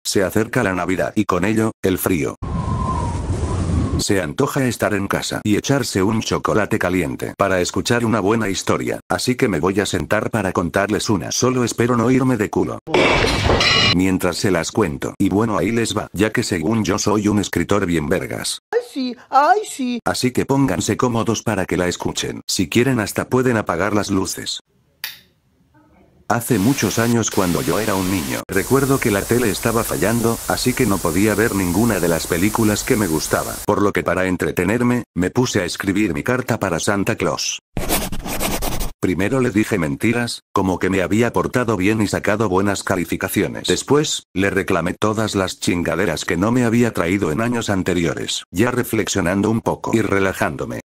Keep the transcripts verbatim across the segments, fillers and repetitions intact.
Se acerca la Navidad y con ello, el frío. Se antoja estar en casa y echarse un chocolate caliente para escuchar una buena historia, así que me voy a sentar para contarles una. Solo espero no irme de culo mientras se las cuento. Y bueno, ahí les va, ya que según yo soy un escritor bien vergas. Ay sí, ay sí. Así que pónganse cómodos para que la escuchen. Si quieren hasta pueden apagar las luces. Hace muchos años cuando yo era un niño, recuerdo que la tele estaba fallando, así que no podía ver ninguna de las películas que me gustaba. Por lo que para entretenerme, me puse a escribir mi carta para Santa Claus. Primero le dije mentiras, como que me había portado bien y sacado buenas calificaciones. Después, le reclamé todas las chingaderas que no me había traído en años anteriores. Ya reflexionando un poco y relajándome,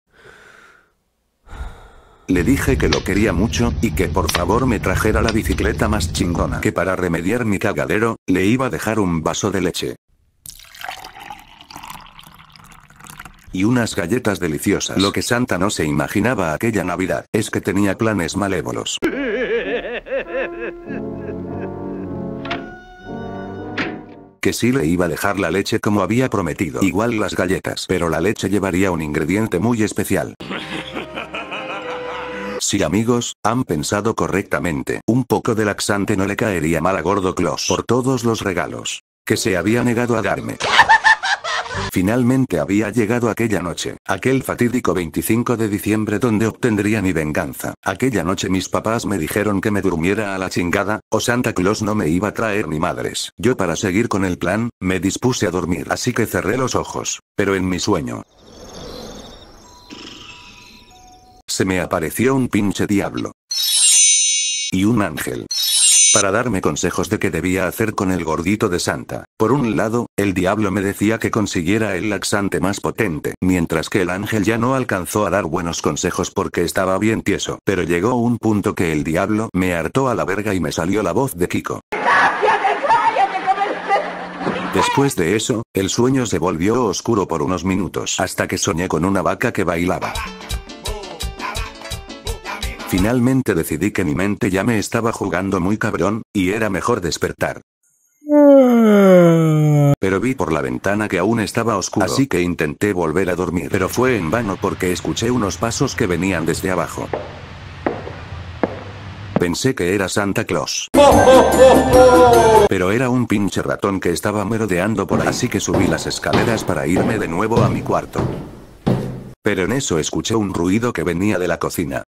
le dije que lo quería mucho, y que por favor me trajera la bicicleta más chingona. Que para remediar mi cagadero, le iba a dejar un vaso de leche y unas galletas deliciosas. Lo que Santa no se imaginaba aquella Navidad, es que tenía planes malévolos. Que sí le iba a dejar la leche como había prometido, igual las galletas, pero la leche llevaría un ingrediente muy especial. Sí amigos, han pensado correctamente, un poco de laxante no le caería mal a Gordo Claus por todos los regalos que se había negado a darme. Finalmente había llegado aquella noche, aquel fatídico veinticinco de diciembre donde obtendría mi venganza. Aquella noche mis papás me dijeron que me durmiera a la chingada, o Santa Claus no me iba a traer ni madres. Yo para seguir con el plan, me dispuse a dormir, así que cerré los ojos, pero en mi sueño se me apareció un pinche diablo y un ángel para darme consejos de qué debía hacer con el gordito de Santa. Por un lado, el diablo me decía que consiguiera el laxante más potente, mientras que el ángel ya no alcanzó a dar buenos consejos porque estaba bien tieso. Pero llegó un punto que el diablo me hartó a la verga y me salió la voz de Kiko. Después de eso, el sueño se volvió oscuro por unos minutos, hasta que soñé con una vaca que bailaba. Finalmente decidí que mi mente ya me estaba jugando muy cabrón, y era mejor despertar. Pero vi por la ventana que aún estaba oscuro, así que intenté volver a dormir, pero fue en vano porque escuché unos pasos que venían desde abajo. Pensé que era Santa Claus, pero era un pinche ratón que estaba merodeando por ahí, así que subí las escaleras para irme de nuevo a mi cuarto. Pero en eso escuché un ruido que venía de la cocina.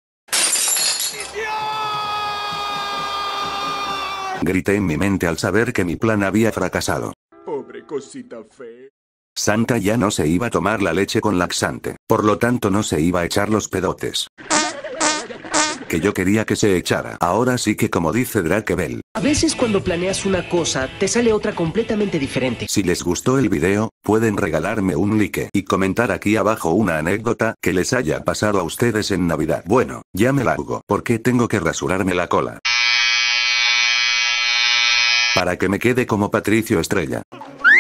Grité en mi mente al saber que mi plan había fracasado. Pobre cosita fea. Santa ya no se iba a tomar la leche con laxante, por lo tanto no se iba a echar los pedotes que yo quería que se echara. Ahora sí que como dice Drake Bell, a veces cuando planeas una cosa, te sale otra completamente diferente. Si les gustó el video, pueden regalarme un like y comentar aquí abajo una anécdota que les haya pasado a ustedes en Navidad. Bueno, ya me largo, porque tengo que rasurarme la cola para que me quede como Patricio Estrella.